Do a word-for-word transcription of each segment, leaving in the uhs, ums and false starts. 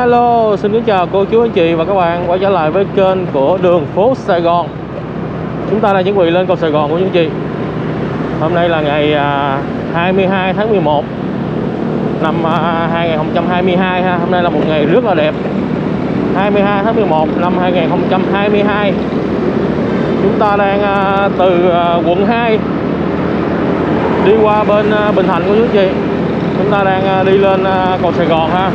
Hello, xin kính chào cô chú anh chị và các bạn quay trở lại với kênh của đường phố Sài Gòn. Chúng ta đang chuẩn bị lên cầu Sài Gòn của chú anh chị. Hôm nay là ngày hai mươi hai tháng mười một năm hai nghìn không trăm hai mươi hai ha. Hôm nay là một ngày rất là đẹp. hai mươi hai tháng mười một năm hai nghìn không trăm hai mươi hai. Chúng ta đang từ quận hai đi qua bên Bình Thạnh của chú anh chị. Chúng ta đang đi lên cầu Sài Gòn ha.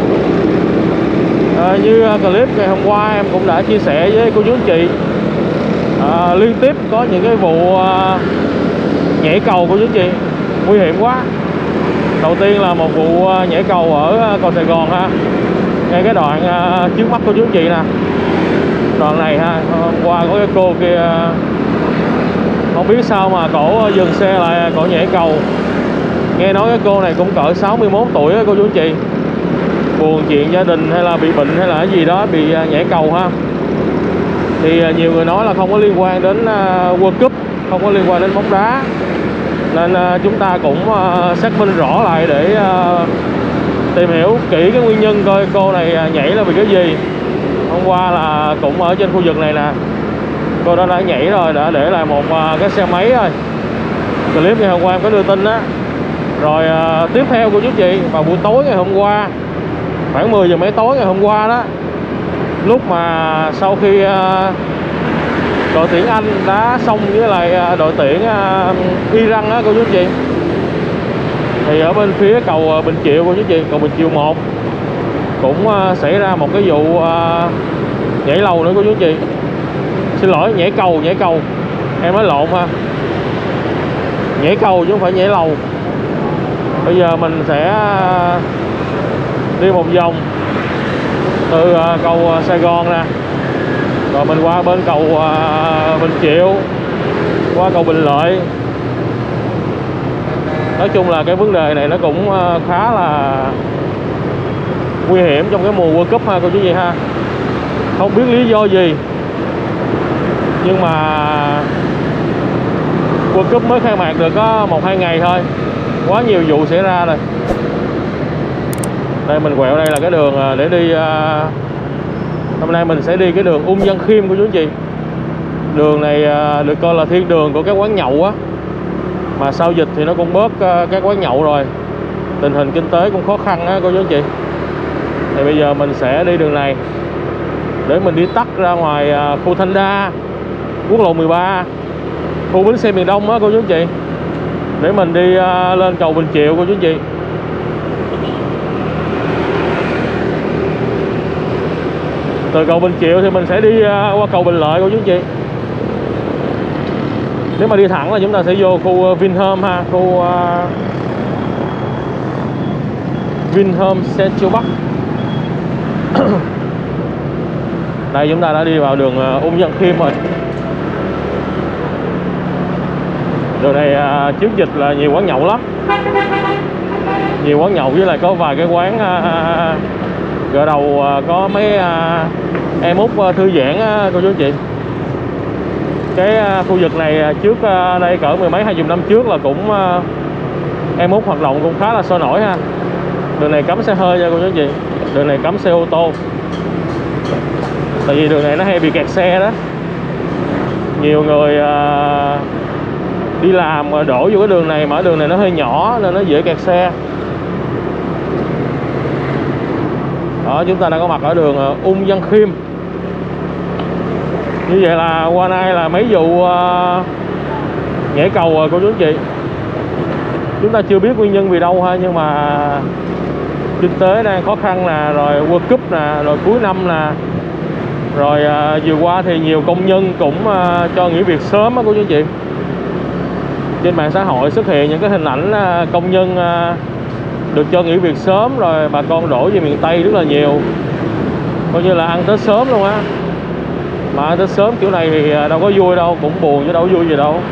À, như clip ngày hôm qua em cũng đã chia sẻ với cô chú anh chị, à, liên tiếp có những cái vụ à, nhảy cầu của chú anh chị nguy hiểm quá. Đầu tiên là một vụ à, nhảy cầu ở cầu Sài Gòn ha, ngay cái đoạn à, trước mắt của chú anh chị nè. Đoạn này ha, hôm qua có cái cô kia không biết sao mà cổ dừng xe lại, cổ nhảy cầu. Nghe nói cái cô này cũng cỡ sáu mươi mốt tuổi đó, cô chú anh chị. Buồn chuyện gia đình hay là bị bệnh hay là cái gì đó, bị nhảy cầu ha. Thì nhiều người nói là không có liên quan đến World Cup, không có liên quan đến bóng đá, nên chúng ta cũng xác minh rõ lại để tìm hiểu kỹ cái nguyên nhân coi cô này nhảy là vì cái gì. Hôm qua là cũng ở trên khu vực này nè, cô đó đã nhảy rồi, đã để lại một cái xe máy rồi. Clip ngày hôm qua em có đưa tin đó. Rồi tiếp theo của chú chị, vào buổi tối ngày hôm qua, khoảng mười giờ mấy tối ngày hôm qua đó, lúc mà sau khi uh, đội tuyển Anh đá xong với lại đội tuyển uh, Iran á cô chú chị, thì ở bên phía cầu Bình Triệu cô chú chị, cầu Bình Triệu một cũng uh, xảy ra một cái vụ uh, nhảy lầu nữa cô chú chị. Xin lỗi, nhảy cầu, nhảy cầu em nói lộn ha, nhảy cầu chứ không phải nhảy lầu. Bây giờ mình sẽ uh, đi một vòng từ uh, cầu uh, Sài Gòn nè, rồi mình qua bên cầu uh, Bình Triệu, qua cầu Bình Lợi. Nói chung là cái vấn đề này nó cũng uh, khá là nguy hiểm trong cái mùa World Cup ha cô chú gì ha. Không biết lý do gì, nhưng mà World Cup mới khai mạc được có một hai ngày thôi, quá nhiều vụ xảy ra rồi. Đây mình quẹo, đây là cái đường để đi. Hôm nay mình sẽ đi cái đường Ung Văn Khiêm của chú anh chị. Đường này được coi là thiên đường của các quán nhậu á, mà sau dịch thì nó cũng bớt các quán nhậu rồi, tình hình kinh tế cũng khó khăn á cô chú anh chị. Thì bây giờ mình sẽ đi đường này để mình đi tắt ra ngoài khu Thanh Đa, quốc lộ mười ba, khu bến xe miền Đông á cô chú anh chị, để mình đi lên cầu Bình Triệu cô chú anh chị. Từ cầu Bình Triệu thì mình sẽ đi qua cầu Bình Lợi cô chú anh chị. Nếu mà đi thẳng là chúng ta sẽ vô khu Vinhome ha, khu uh, Vinhome Central Park. Đây chúng ta đã đi vào đường uh, Ung Văn Khiêm rồi. Đường này uh, trước dịch là nhiều quán nhậu lắm, nhiều quán nhậu, với lại có vài cái quán uh, gỡ đầu uh, có mấy uh, em út uh, thư giãn uh, cô chú anh chị. Cái uh, khu vực này trước uh, đây cỡ mười mấy hai chục năm trước là cũng uh, em út hoạt động cũng khá là sôi nổi ha. Đường này cấm xe hơi nha cô chú anh chị, đường này cấm xe ô tô, tại vì đường này nó hay bị kẹt xe đó. Nhiều người uh, đi làm đổ vô cái đường này, mà đường này nó hơi nhỏ nên nó dễ kẹt xe. Đó, chúng ta đang có mặt ở đường uh, Ung Văn Khiêm. Như vậy là qua nay là mấy vụ uh, nhảy cầu rồi cô chú anh chị. Chúng ta chưa biết nguyên nhân vì đâu ha, nhưng mà kinh tế đang khó khăn nè, rồi World Cup nè, rồi cuối năm nè, rồi uh, vừa qua thì nhiều công nhân cũng uh, cho nghỉ việc sớm á cô chú anh chị. Trên mạng xã hội xuất hiện những cái hình ảnh uh, công nhân uh, được cho nghỉ việc sớm, rồi bà con đổ về miền Tây rất là nhiều, coi như là ăn Tết sớm luôn á. Mà ăn Tết sớm kiểu này thì đâu có vui đâu, cũng buồn chứ đâu có vui gì đâu.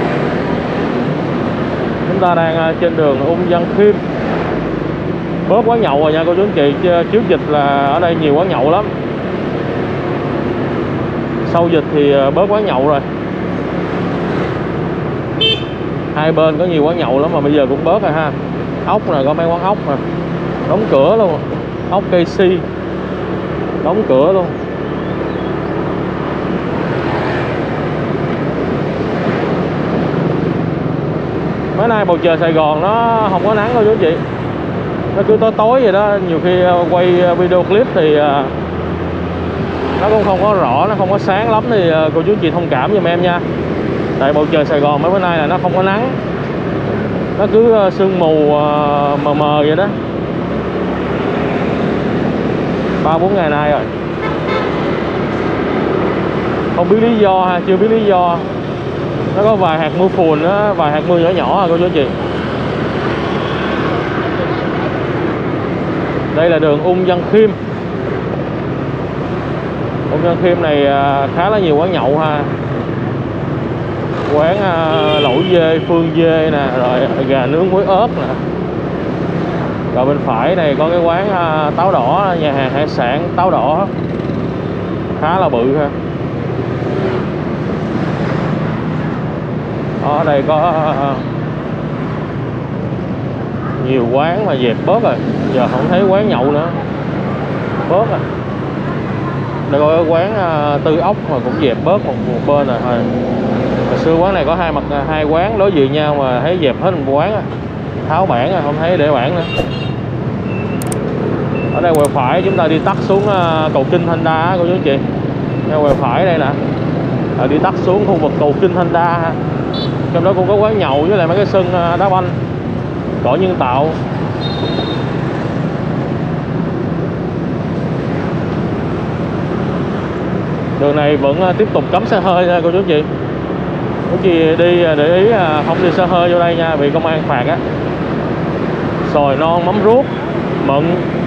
Chúng ta đang trên đường Ung Văn Khiêm, bớt quán nhậu rồi nha cô chú anh chị. Trước dịch là ở đây nhiều quán nhậu lắm, sau dịch thì bớt quán nhậu rồi. Hai bên có nhiều quán nhậu lắm mà bây giờ cũng bớt rồi ha. Ốc nè, có mấy quán ốc nè đóng cửa luôn, ốc K C. đóng cửa luôn. Mấy nay bầu trời Sài Gòn nó không có nắng đâu chú chị, nó cứ tối tối vậy đó. Nhiều khi quay video clip thì nó cũng không có rõ, nó không có sáng lắm, thì cô chú chị thông cảm giùm em nha. Tại bầu trời Sài Gòn mấy bữa nay là nó không có nắng, nó cứ sương mù mờ mờ vậy đó. Ba bốn ngày nay rồi, không biết lý do ha, chưa biết lý do. Nó có vài hạt mưa phùn đó, vài hạt mưa nhỏ nhỏ à cô chú chị. Đây là đường Ung Văn Khiêm. Ung Văn Khiêm này khá là nhiều quán nhậu ha. Quán lẩu dê, phương dê nè, rồi gà nướng muối ớt nè. Rồi bên phải này có cái quán táo đỏ, nhà hàng hải sản táo đỏ, khá là bự ha. Ở đây có nhiều quán mà dẹp bớt rồi, giờ không thấy quán nhậu nữa, bớt rồi. Đây có cái quán Tư Ốc mà cũng dẹp bớt một, một bên rồi. Hồi, hồi xưa quán này có hai mặt hai quán đối diện nhau mà thấy dẹp hết một quán, tháo bảng rồi không thấy để bảng nữa. Ở đây quẹo phải chúng ta đi tắt xuống cầu Kinh Thanh Đa cô chú chị. Theo quẹo phải đây nè, rồi đi tắt xuống khu vực cầu Kinh Thanh Đa. Trong đó cũng có quán nhậu với lại mấy cái sân đá banh, cỏ nhân tạo. Đường này vẫn tiếp tục cấm xe hơi nha cô chú chị. Cô chị đi để ý không đi xe hơi vô đây nha, bị công an phạt á. Xoài non, mắm ruốc, mận,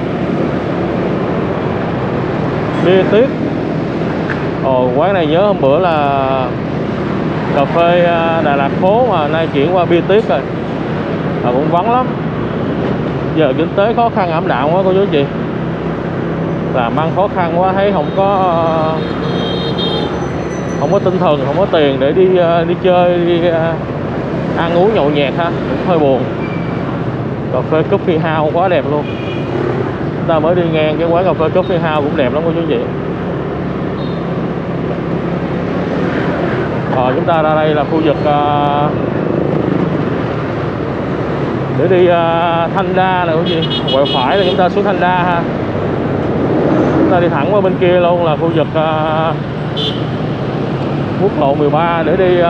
bia tuyết. Ồ, quán này nhớ hôm bữa là cà phê Đà Lạt phố mà nay chuyển qua bia tuyết rồi, à, cũng vắng lắm. Giờ kinh tế khó khăn ảm đạm quá cô chú chị, làm ăn khó khăn quá, thấy không có không có tinh thần, không có tiền để đi đi chơi, đi ăn uống nhậu nhẹt ha, cũng hơi buồn. Cà phê Coffee House quá đẹp luôn. Chúng ta mới đi ngang cái quán cà phê Coffee House cũng đẹp lắm cô chú chị. Rồi chúng ta ra đây là khu vực uh, để đi uh, Thanh Đa này quý vị. Quẹo phải là chúng ta xuống Thanh Đa ha. Chúng ta đi thẳng qua bên kia luôn là khu vực uh, quốc lộ mười ba để đi uh,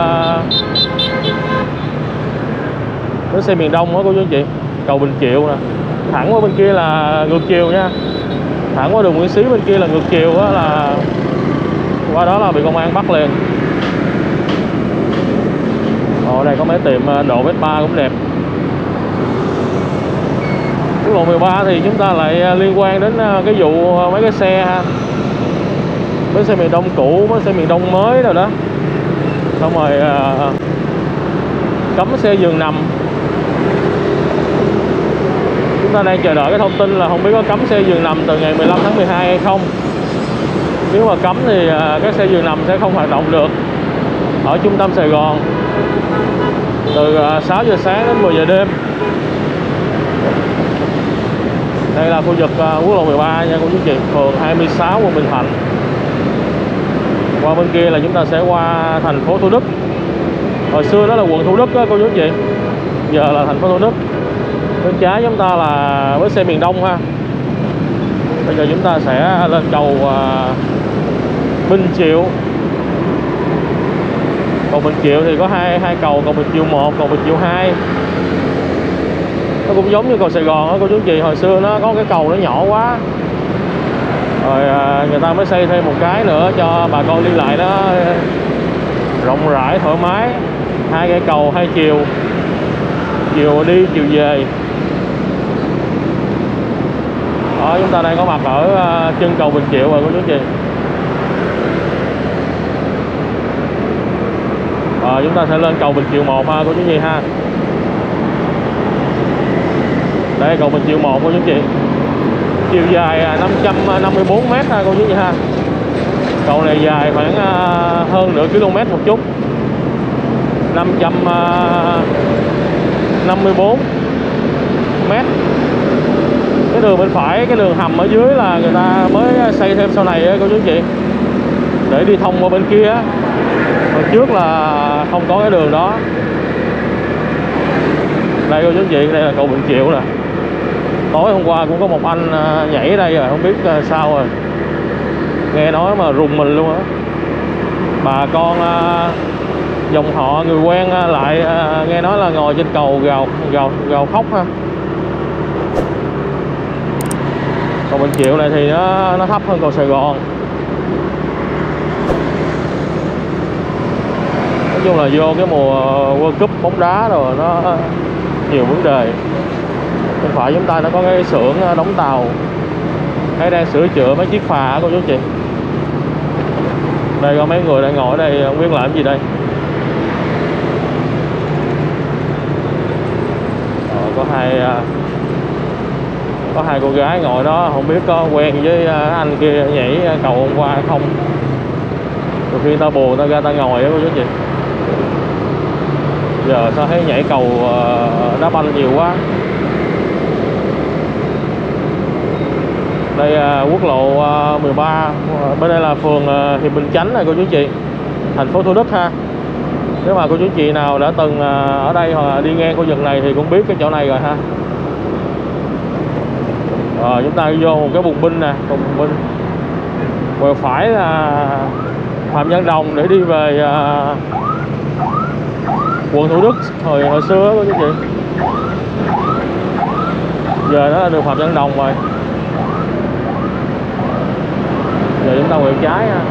bến xe miền Đông đó cô chú anh chị. Cầu Bình Triệu nè. Thẳng qua bên kia là ngược chiều nha. Thẳng qua đường Nguyễn Xí bên kia là ngược chiều đó, là qua đó là bị công an bắt liền. Ở đây có mấy tiệm độ Vespa cũng đẹp. Quốc lộ mười ba thì chúng ta lại liên quan đến cái vụ mấy cái xe ha, bến xe miền Đông cũ, bến xe miền Đông mới rồi đó. Xong rồi uh, cấm xe giường nằm. Chúng ta đang chờ đợi cái thông tin là không biết có cấm xe giường nằm từ ngày mười lăm tháng mười hai hay không. Nếu mà cấm thì uh, các xe giường nằm sẽ không hoạt động được ở trung tâm Sài Gòn từ uh, sáu giờ sáng đến mười giờ đêm. Đây là khu vực uh, quốc lộ mười ba nha cô chú chị, phường hai mươi sáu quận Bình Thạnh. Qua bên kia là chúng ta sẽ qua thành phố Thủ Đức. Hồi xưa đó là quận Thủ Đức đó cô chú chị, giờ là thành phố Thủ Đức. Bên trái chúng ta là bến xe miền Đông ha. Bây giờ chúng ta sẽ lên cầu uh, Bình Triệu. Cầu Bình Triệu thì có hai hai cầu, cầu Bình Triệu một, cầu Bình Triệu hai. Nó cũng giống như cầu Sài Gòn đó cô chú chị, hồi xưa nó có cái cầu nó nhỏ quá. Rồi người ta mới xây thêm một cái nữa cho bà con đi lại nó rộng rãi thoải mái. Hai cái cầu hai chiều, chiều đi chiều về. Đó, chúng ta đang có mặt ở chân cầu Bình Triệu rồi cô chú chị. Rồi chúng ta sẽ lên cầu Bình Triệu một ha cô chú chị ha. Đây cầu Bình Triệu một cô chú chị, chiều dài năm trăm năm mươi tư mét ha cô chú chị ha. Cầu này dài khoảng hơn nửa km một chút, năm trăm năm mươi tư mét. Cái đường bên phải, cái đường hầm ở dưới là người ta mới xây thêm sau này á cô chú anh chị, để đi thông qua bên kia á. Hồi trước là không có cái đường đó. Đây cô chú anh chị, đây là cầu Bình Triệu nè. Tối hôm qua cũng có một anh nhảy ở đây rồi, không biết sao rồi, nghe nói mà rùng mình luôn á. Bà con dòng họ người quen lại nghe nói là ngồi trên cầu gào gào gào khóc ha. Cầu Bình Triệu này thì nó nó thấp hơn cầu Sài Gòn. Nói chung là vô cái mùa World Cup bóng đá rồi nó nhiều vấn đề. Bên phải chúng ta nó có cái xưởng đóng tàu, hay đang sửa chữa mấy chiếc phà cô chú chị. Đây có mấy người đang ngồi ở đây không biết làm gì đây. Rồi, có hai có hai cô gái ngồi đó, không biết có quen với anh kia nhảy cầu hôm qua hay không. Từ khi ta buồn ta ra ta ngồi đó cô chú chị. Giờ sao thấy nhảy cầu đá banh nhiều quá. Đây quốc lộ mười ba, bên đây là phường Hiệp Bình Chánh này cô chú chị, thành phố Thủ Đức ha. Nếu mà cô chú chị nào đã từng ở đây hoặc là đi ngang khu vực này thì cũng biết cái chỗ này rồi ha. Rồi chúng ta vô một cái bùng binh nè, bùng binh. Quẹo phải là Phạm Văn Đồng để đi về uh, quận Thủ Đức hồi hồi xưa đó cô chú chị. Giờ nó là đường Phạm Văn Đồng rồi. Giờ chúng ta quẹo trái ha.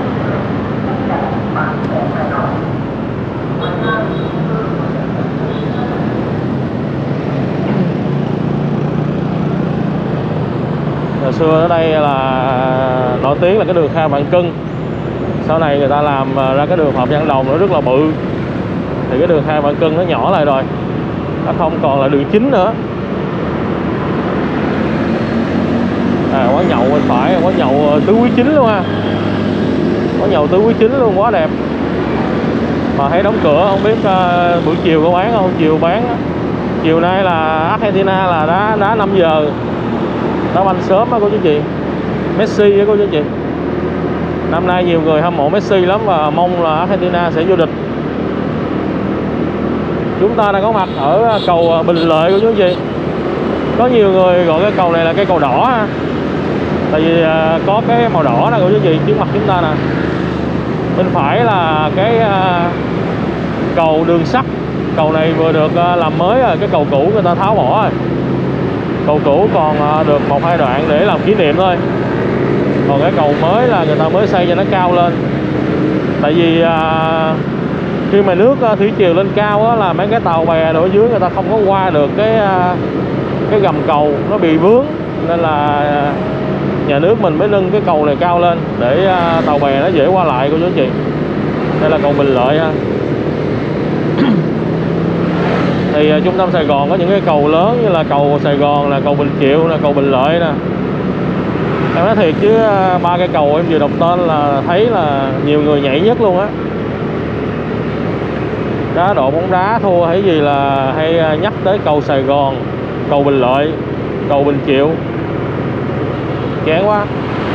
Hồi xưa ở đây là nổi tiếng là cái đường Kha Vạn Cân. Sau này người ta làm ra cái đường Phạm Văn Đồng nó rất là bự. Thì cái đường Kha Vạn Cân nó nhỏ lại rồi, nó không còn là đường chính nữa. À, quán nhậu bên phải, quán nhậu Tứ Quý Chính luôn ha. Quán nhậu Tứ Quý Chính luôn, quá đẹp. Mà thấy đóng cửa, không biết uh, buổi chiều có bán không? Chiều bán. Chiều nay là Argentina là đá đá năm giờ. Đá banh sớm đó cô chú chị. Messi đó cô chú chị. Năm nay nhiều người hâm mộ Messi lắm và mong là Argentina sẽ vô địch. Chúng ta đang có mặt ở cầu Bình Lợi của chú chị. Có nhiều người gọi cái cầu này là cây cầu đỏ ha. Tại vì có cái màu đỏ nè cô chú chị trước mặt chúng ta nè. Bên phải là cái cầu đường sắt. Cầu này vừa được làm mới rồi, cái cầu cũ người ta tháo bỏ rồi. Cầu cũ còn được một hai đoạn để làm kỷ niệm thôi. Còn cái cầu mới là người ta mới xây cho nó cao lên. Tại vì à, khi mà nước thủy triều lên cao á, là mấy cái tàu bè đổ dưới người ta không có qua được cái cái gầm cầu, nó bị vướng. Nên là nhà nước mình mới nâng cái cầu này cao lên để à, tàu bè nó dễ qua lại cô chú chị. Đây là cầu Bình Lợi ha. Thì à, trung tâm Sài Gòn có những cái cầu lớn như là cầu Sài Gòn, là cầu Bình Triệu, là cầu Bình Lợi nè. Em nói thiệt chứ ba cái cầu em vừa đọc tên là thấy là nhiều người nhảy nhất luôn á. Cá độ bóng đá thua hay gì là hay nhắc tới cầu Sài Gòn, cầu Bình Lợi, cầu Bình Triệu. Chán quá.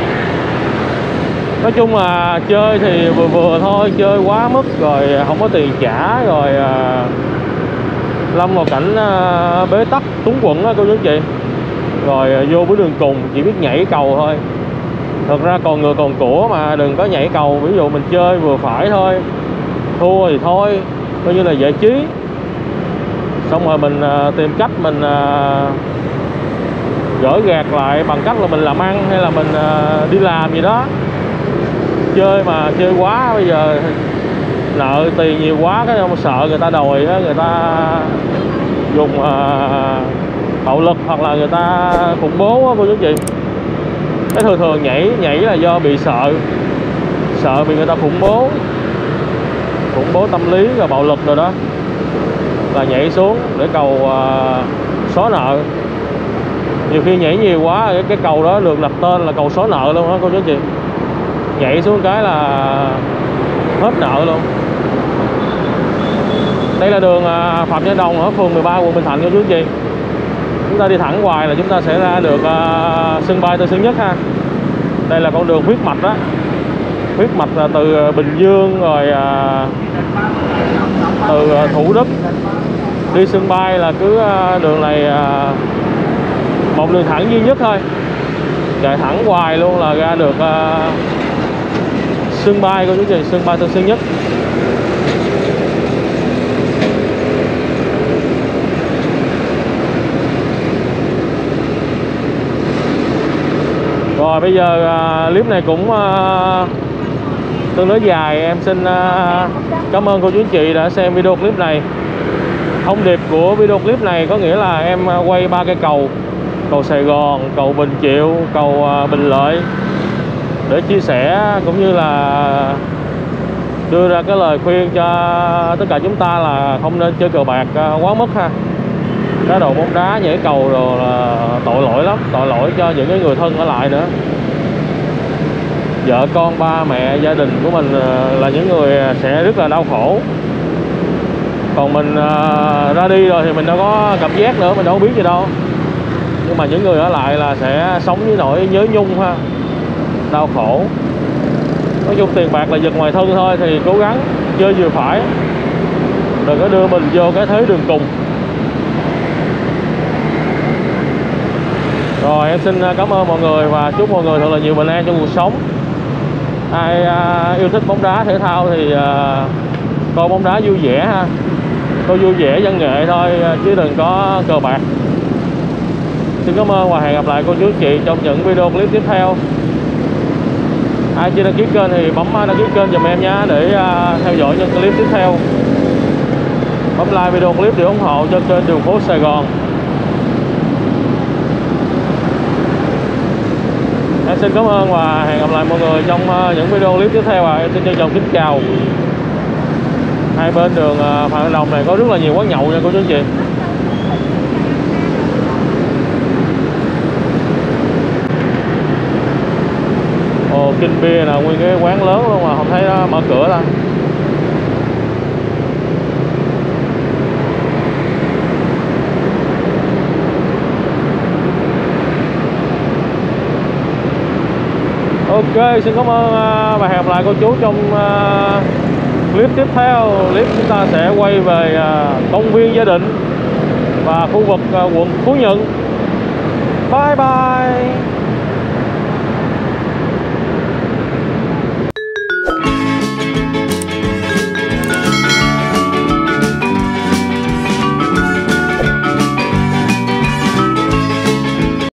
Nói chung là chơi thì vừa vừa thôi, chơi quá mức rồi không có tiền trả rồi à, lâm vào cảnh à, bế tắc túng quẫn á cô chú chị. Rồi à, vô với đường cùng chỉ biết nhảy cầu thôi. Thật ra còn người còn của mà đừng có nhảy cầu. Ví dụ mình chơi vừa phải thôi, thua thì thôi, coi như là giải trí. Xong rồi mình à, tìm cách mình à, gỡ gạt lại bằng cách là mình làm ăn hay là mình à, đi làm gì đó. Chơi mà chơi quá bây giờ nợ tiền nhiều quá cái không sợ người ta đòi đó, người ta dùng à, bạo lực hoặc là người ta khủng bố đó, cô chú chị. Cái thường thường nhảy nhảy là do bị sợ, sợ bị người ta khủng bố, khủng bố tâm lý và bạo lực rồi đó, là nhảy xuống để cầu à, xóa nợ. Nhiều khi nhảy nhiều quá cái, cái cầu đó được đặt tên là cầu xóa nợ luôn đó cô chú chị. Nhảy xuống cái là hết nợ luôn. Đây là đường à, Phạm Văn Đồng ở phường mười ba quận Bình Thạnh cô chú chị. Chúng ta đi thẳng hoài là chúng ta sẽ ra được uh, sân bay Tân Sơn Nhất ha. Đây là con đường huyết mạch đó, huyết mạch là từ Bình Dương rồi uh, từ Thủ Đức đi sân bay là cứ uh, đường này uh, một đường thẳng duy nhất thôi, chạy thẳng hoài luôn là ra được uh, sân bay của chú chị, sân bay Tân Sơn Nhất. Rồi bây giờ uh, clip này cũng uh, tương đối dài, em xin uh, cảm ơn cô chú anh chị đã xem video clip này. Thông điệp của video clip này có nghĩa là em uh, quay ba cây cầu: cầu Sài Gòn, cầu Bình Triệu, cầu uh, Bình Lợi, để chia sẻ cũng như là đưa ra cái lời khuyên cho tất cả chúng ta là không nên chơi cờ bạc uh, quá mức ha. Cá độ bóng đá, nhảy cầu rồi là tội lỗi lắm, tội lỗi cho những cái người thân ở lại nữa. Vợ con, ba mẹ, gia đình của mình là những người sẽ rất là đau khổ. Còn mình uh, ra đi rồi thì mình đâu có cảm giác nữa, mình đâu có biết gì đâu. Nhưng mà những người ở lại là sẽ sống với nỗi nhớ nhung ha, đau khổ. Nói chung tiền bạc là vật ngoài thân thôi, thì cố gắng chơi vừa phải, đừng có đưa mình vô cái thế đường cùng. Rồi em xin cảm ơn mọi người và chúc mọi người thật là nhiều bình an trong cuộc sống. Ai uh, yêu thích bóng đá thể thao thì uh, coi bóng đá vui vẻ ha, coi vui vẻ văn nghệ thôi chứ đừng có cờ bạc. Xin cảm ơn và hẹn gặp lại cô chú chị trong những video clip tiếp theo. Ai chưa đăng ký kênh thì bấm đăng ký kênh giùm em nhé, để uh, theo dõi những clip tiếp theo. Bấm like video clip để ủng hộ cho kênh Đường Phố Sài Gòn. Em xin cảm ơn và hẹn gặp lại mọi người trong những video clip tiếp theo. Và em xin trân trọng kính chào. Hai bên đường Phạm Văn Đồng này có rất là nhiều quán nhậu nha cô chú anh chị. Ồ, Kinh Bia là nguyên cái quán lớn luôn mà không thấy nó mở cửa ta. Ok, xin cảm ơn và hẹn gặp lại cô chú trong uh, clip tiếp theo. Clip chúng ta sẽ quay về uh, công viên Gia Định và khu vực uh, quận Phú Nhuận. Bye bye.